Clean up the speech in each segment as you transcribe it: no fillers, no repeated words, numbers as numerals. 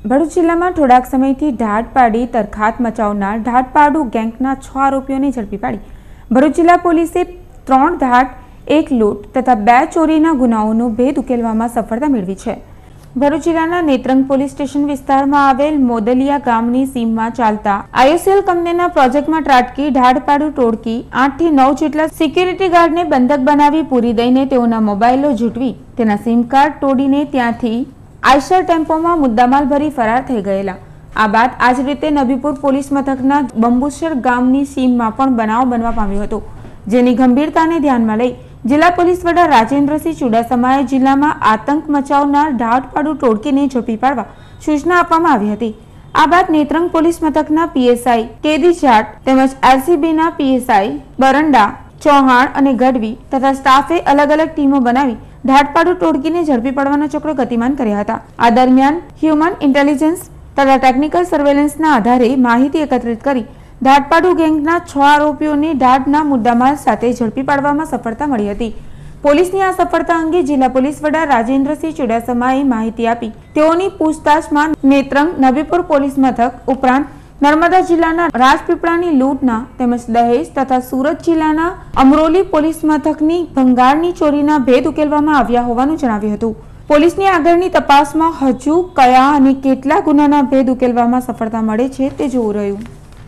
ભરૂચ જિલ્લામાં થોડાક સમયથી ધાડ પાડી તરખાટ મચાવનાર ધાડપાડુ ગેંગના 6 આરોપીઓને ઝડપી પાડી ભરૂચ જિલ્લા પોલીસે 3 ધાડ, 1 લૂંટ તથા 2 ચોરીના ગુનાઓનો ભેદ ઉકેલવામાં સફળતા મેળવી છે। ભરૂચ જિલ્લાના નેત્રંગ પોલીસ સ્ટેશન વિસ્તારમાં આવેલ મોદલિયા ગામની સીમમાં ચાલતા આઈઓસીએલ કંપનીના પ્રોજેક્ટમાં ત્રાટકી ધાડપાડુ ટોળકી 8 થી 9 જેટલા સિક્યુરિટી ગાર્ડને બંધક બનાવી પૂરી દઈને તેઓના મોબાઈલો ઝૂંટવી તેના સિમ કાર્ડ તોડીને ત્યાંથી આઈશર ટેમ્પોમાં મુદ્દામાલ ભરી ફરાર થઈ ગયેલા। આ બાદ આજ રીતે નબીપુર પોલીસ મથકના બંબુસર ગામની સીમમાં પણ બનાવ બનવા પામ્યો હતો, જેની ગંભીરતાને ધ્યાનમાં લઈ જિલ્લા પોલીસ વડા રાજેન્દ્રસિંહ ચુડાસમાએ જિલ્લામાં આતંક મચાવનાર ધાડપાડુ ટોળકીને ઝડપી પાડવા સૂચના આપવામાં આવી હતી। આ બાદ નેત્રંગ પોલીસ મથકના પીએસઆઈ કેદી જાટ તેમજ એલસીબીના પીએસઆઈ બરંડા, ચૌહાણ અને ગઢવી તથા સ્ટાફે અલગ અલગ ટીમો બનાવી ધાડપાડુ ટોળકીને ઝડપી પાડવાના ચક્રો ગતિમાન કર્યા હતા। આ દરમિયાન હ્યુમન ઇન્ટેલિજન્સ તથા ટેકનિકલ સર્વેલન્સના આધારે માહિતી એકત્રિત કરી ધાડપાડુ ગેંગના 6 આરોપીઓને ધાડના મુદ્દામાલ સાથે ઝડપી પાડવામાં સફળતા મળી હતી। પોલીસની આ સફળતા અંગે જિલ્લા પોલીસ વડા રાજેન્દ્રસિંહ ચુડાસમાએ માહિતી આપી તેઓની પૂછતાછમાં નેત્રંગ નબીપુર પોલીસ મથક ઉપરાંત નર્મદા જિલ્લાના રાજપીપળાની લૂંટના તેમજ દહેજ તથા સુરત જિલ્લાના અમરોલી પોલીસ મથકની ભંગારની ચોરીના ભેદ ઉકેલવામાં આવ્યા હોવાનું જણાવ્યું હતું। પોલીસની આગળની તપાસમાં હજુ કયા અને કેટલા ગુનાના ભેદ ઉકેલવામાં સફળતા મળે છે તે જોવું રહ્યું।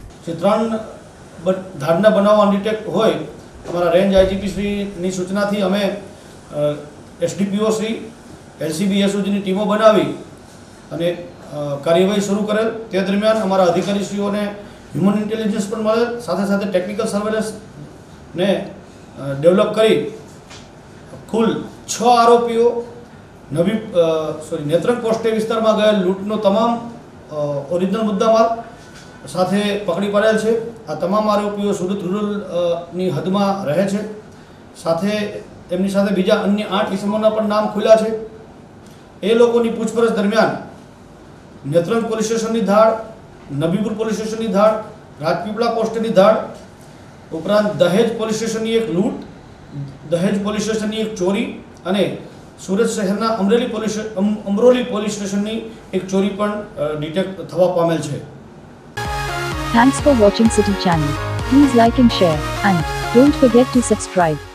ધાડના બનાવ અનડિટેક્ટ હોય અમારા રેન્જ આઈજીપી શ્રીની સૂચનાથી અમે એસડીપીઓ શ્રી એલસીબી એસઓજીની ટીમો બનાવી અને કાર્યવાહી શરૂ કરેલ। તે દરમિયાન અમારા અધિકારીશ્રીઓને હ્યુમન ઇન્ટેલિજન્સ પણ મળેલ, સાથે સાથે ટેકનિકલ સર્વેલન્સને ડેવલપ કરી કુલ 6 આરોપીઓ નેત્રંગ પોસ્ટે વિસ્તારમાં ગયેલ લૂંટનો તમામ ઓરિજિનલ મુદ્દામાલ સાથે પકડી પાડેલ છે। આ તમામ આરોપીઓ સુરત રૂરલની હદમાં રહે છે। સાથે એમની સાથે બીજા અન્ય 8 ઇસમોના પણ નામ ખુલ્યા છે। એ લોકોની પૂછપરછ દરમિયાન નેત્રંગ પોલીસ સ્ટેશનની ધાડ, નબીપુર પોલીસ સ્ટેશનની ધાડ, રાજપીપળા પોસ્ટની ધાડ ઉપરાંત દહેજ પોલીસ સ્ટેશનની એક લૂંટ, દહેજ પોલીસ સ્ટેશનની એક ચોરી અને સુરત શહેરના અમરોલી પોલીસ સ્ટેશનની એક ચોરી પણ ડિટેક્ટ થવા પામેલ છે। Thanks for watching City Channel. Please like and share and don't forget to subscribe.